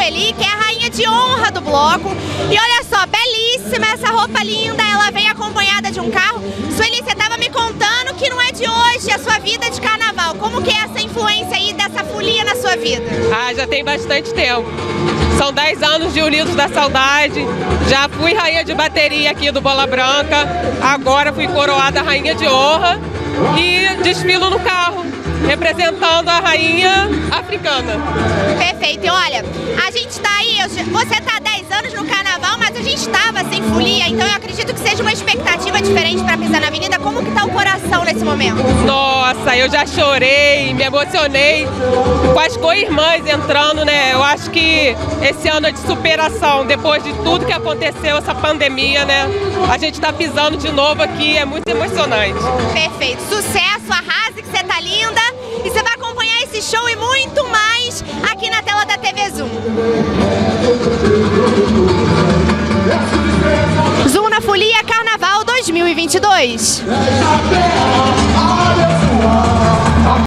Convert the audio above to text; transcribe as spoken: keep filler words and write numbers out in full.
Sueli, que é a rainha de honra do bloco. E olha só, belíssima essa roupa linda, ela vem acompanhada de um carro. Sueli, você estava me contando que não é de hoje a sua vida de carnaval. Como que é essa influência aí dessa folia na sua vida? Ah, já tem bastante tempo. São dez anos de Unidos da Saudade. Já fui rainha de bateria aqui do Bola Branca. Agora fui coroada rainha de honra e desfilo no carro, representando a rainha africana. Perfeito. E olha, a gente tá aí, eu, você tá há dez anos no carnaval, mas a gente estava sem folia, então eu acredito que seja uma expectativa diferente para pisar na avenida. Como que tá o coração nesse momento? Nossa, eu já chorei, me emocionei com as co-irmãs entrando, né? Eu acho que esse ano é de superação, depois de tudo que aconteceu, essa pandemia, né? A gente tá pisando de novo aqui, é muito emocionante. Perfeito. Sucesso, arrase que você tá linda. E você vai acompanhar esse show e muito mais aqui na tela da T V Zoom. Zoom na Folia Carnaval dois mil e vinte e dois.